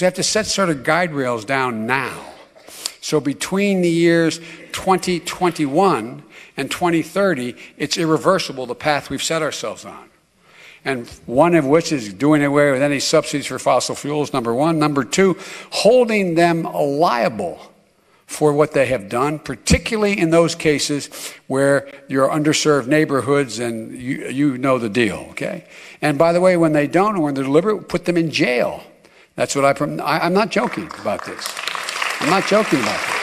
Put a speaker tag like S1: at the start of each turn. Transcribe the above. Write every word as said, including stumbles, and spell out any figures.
S1: we have to set sort of guide rails down now. So between the years twenty twenty-one and twenty thirty, it's irreversible, the path we've set ourselves on. And one of which is doing away with any subsidies for fossil fuels, number one. Number two, holding them liable for what they have done, particularly in those cases where you're underserved neighborhoods and you, you know the deal, okay? And by the way, when they don't or when they're deliberate, put them in jail. That's what I, I'm not joking about this. I'm not joking about this.